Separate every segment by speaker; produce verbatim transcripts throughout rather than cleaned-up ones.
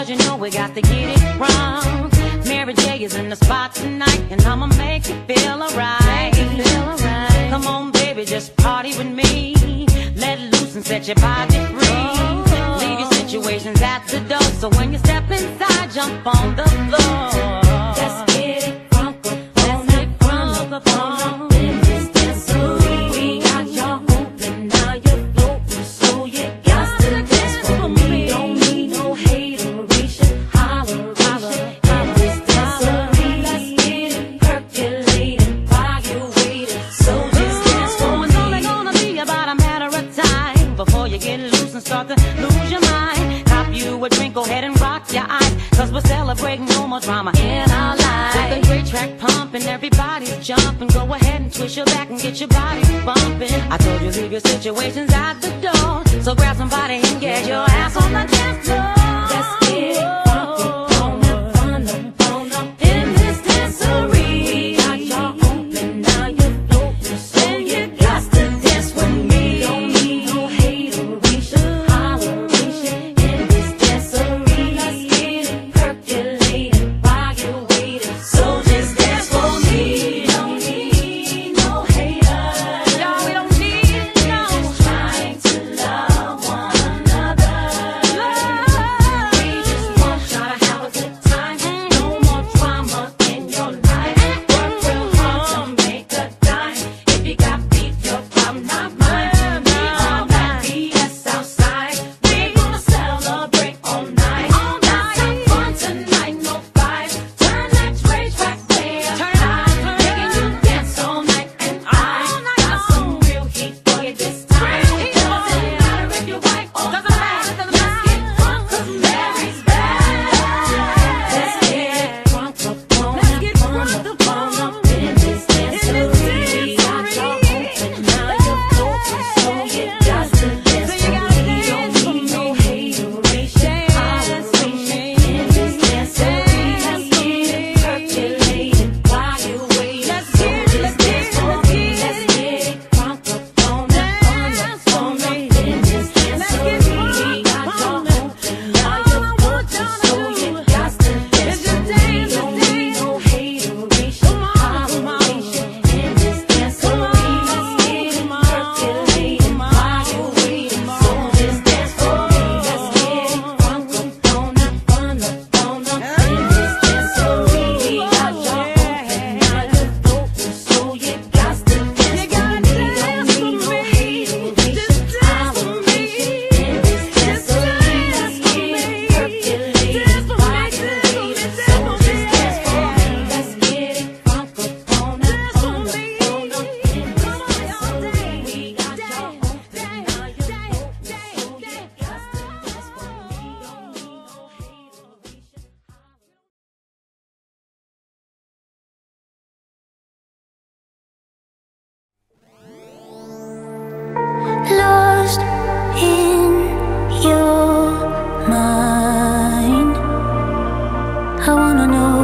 Speaker 1: cause you know we got to get it wrong. Mary J is in the spot tonight, and I'ma make you feel alright. Right. Come on, baby, just party with me. Let loose and set your body free. Oh. Leave your situations at the door, so when you step inside, jump on the floor. Let's get it crunk up, let's get crunk up on in this dancery. We got y'all open, now you're floating, so you got to dance for me. Don't need no hateration, holleration in this dancery. Let's get it percolating while you're waiting, so just dance for me. It's only gonna be about a matter of time before you get loose and start to lose your mind. Cop you a drink, go ahead and rock your eyes, cause we're celebrating no more drama in our lives. With a great track pumping, everybody's jumping. Go ahead and twist your back and get your body bumping. I told you leave your situations at the door, so grab somebody and get your ass on the dance floor. Let's get it bumping, on up, on up, on up in this dancery. We got y'all open, now you're floating, so you got to dance with me. Don't need no hateration, holleration in this dancery. Let's get it percolating while you're waiting, so just dance for me. Don't need no haters, no, we don't need no. Just trying to love one another. Love. We just want y'all to have a good time. No more drama in your life. Work real hard to make a dime. If you got beef, your problem, not mine. We all got B S outside. We gonna celebrate all night. Let's have fun tonight, no fights. Turn that rage back there. I'm making you dance all night, and I got some real heat for you this time. It doesn't matter if you're white or black. Let's get drunk 'cause Mary's back. Let's get drunk up on up, on up, on up in this dancery. We got y'all open, now you're floating, so you got to dance for me. Don't need no hateration, holleration in this dancery. Let's get it percolating while you're waiting, so just dance for me. Let's get it crunk up on up, on up, on up in this dancery. We got y'all open, now you're floating, so you got to dance for me. Don't need no hateration, holleration in this dancery. Let's get it percolating while you're waiting, so just dance for me. Let's get it crunk up on up, on up, on up in this dancery. We got y'all open, now you're floating, so you got to dance for me. Don't need no hateration, holleration in this dancery. Let's get it percolating while you're waiting, so just dance for me. Let's get it crunk up on up, on up, on up in this dancery. We got y'all open, now you're floating, so you got to dance for me. Don't need no hateration.
Speaker 2: Lost in your mind, I wanna know,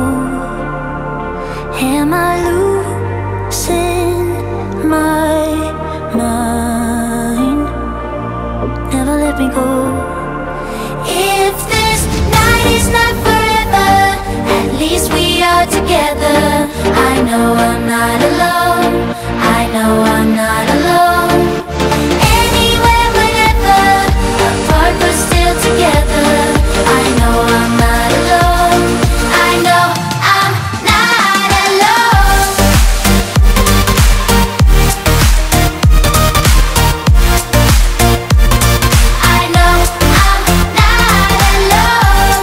Speaker 2: am I losing my mind? Never let me go. If this night is not forever, at least we are together. I know I'm not alone, I know I'm not alone. Anywhere, whenever, apart but still together. I know I'm not alone, I know I'm not alone. I know I'm not alone.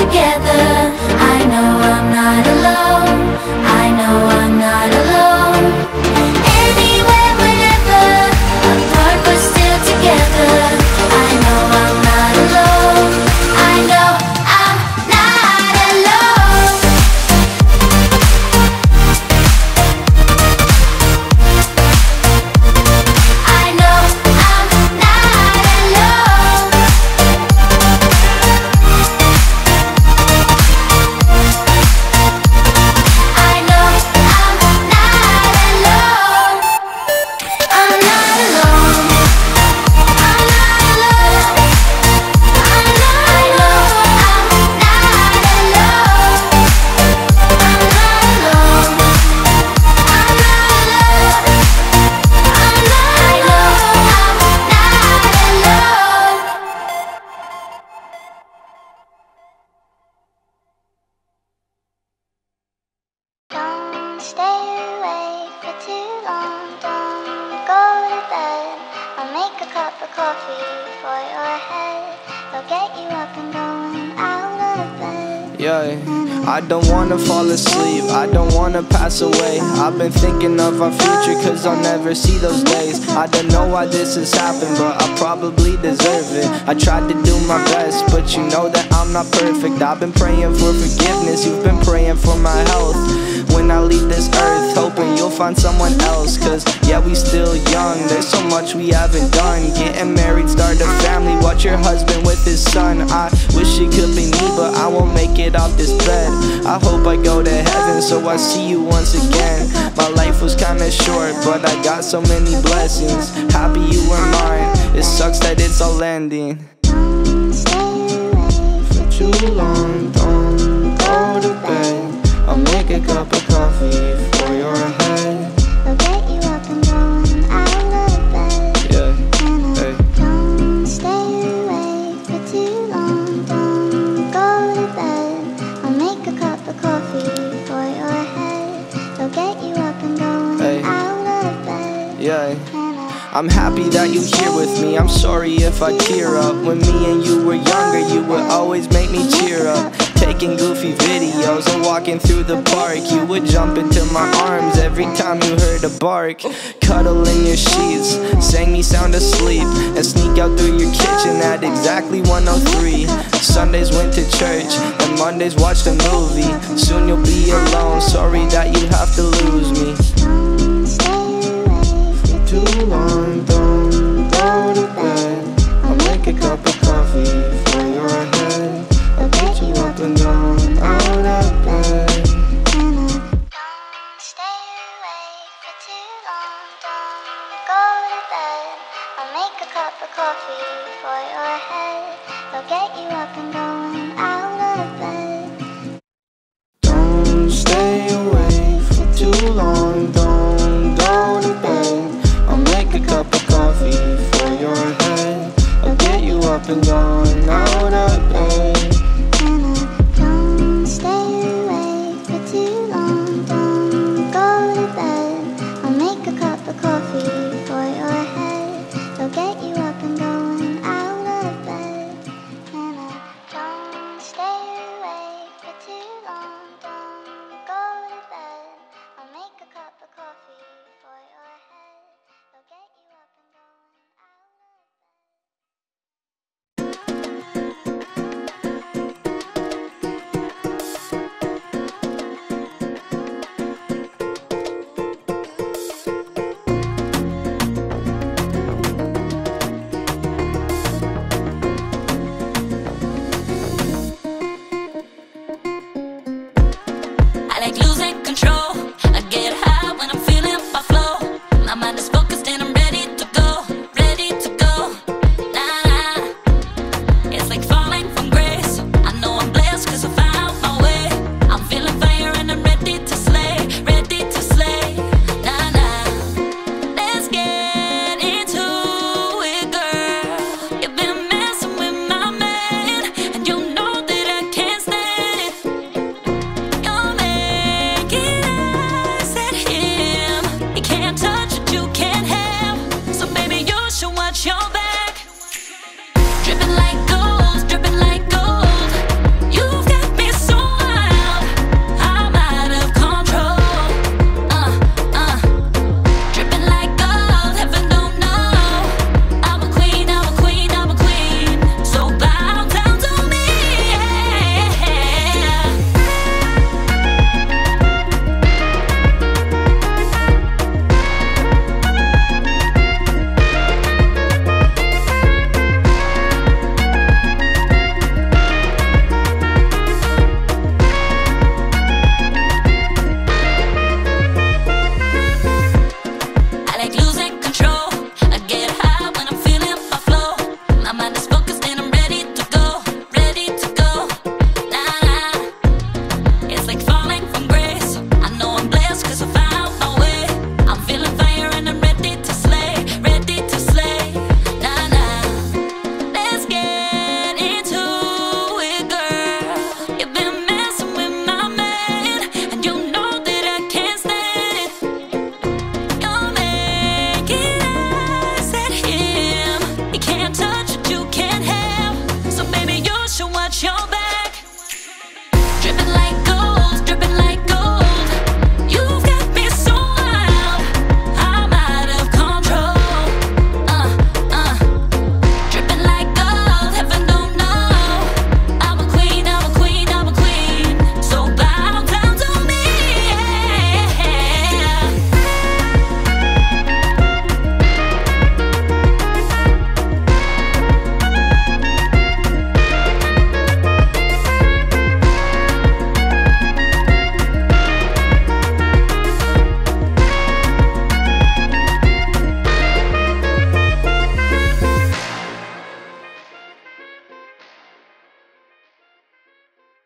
Speaker 2: together. I know I'm not alone. I know I'm not alone. Anywhere, whenever, apart but still together. I know I'm not alone. I know I'm not alone. I know I'm not alone. I know I'm not alone. I'm not alone. I'm not alone. I know I'm not alone. I'm not alone. I'm not alone. I'm not, I know I'm not alone. Don't stay awake for too long. Don't go to bed. I'll make a cup of coffee for your head. I'll get you up and going out of bed.
Speaker 3: Yeah, I don't wanna fall asleep, I don't wanna pass away. I've been thinking of our future cause I'll never see those days. I don't know why this has happened, but I probably deserve it. I tried to do my best, but you know that I'm not perfect. I've been praying for forgiveness, you've been praying for my health. When I leave this earth, hoping you'll find someone else. Cause yeah, we still young, there's so much we haven't done. Getting married, start a family, watch your husband with his son. I wish it could be me, but I won't make it off this bed. I hope I go to heaven, so I see you once again. My life was kinda short, but I got so many blessings. Happy you were mine, it sucks that it's all ending.
Speaker 2: Don't stay awake
Speaker 3: For too long, don't go to bed. I'll make a cup of coffee for your head.
Speaker 2: I'll get you up and going out of bed.
Speaker 3: Yeah,
Speaker 2: And I
Speaker 3: hey.
Speaker 2: don't stay awake for too long. Don't go to bed. I'll make a cup of coffee for your head. I'll get you up and going
Speaker 3: Hey.
Speaker 2: out of bed.
Speaker 3: Yeah,
Speaker 2: And I
Speaker 3: I'm happy that you're here with me. I'm sorry if I tear up. When me and you were younger, you would always make me cheer up. Taking goofy videos and walking through the park. You would jump into my arms every time you heard a bark. Cuddle in your sheets, sang me sound asleep, and sneak out through your kitchen at exactly one oh three. Sundays went to church, and Mondays watched a movie. Soon you'll be alone, sorry that you have to lose me.
Speaker 2: don't stay awake for
Speaker 3: Too long, don't go to bed. I'll make a cup of coffee for your head. I'll get you up and down.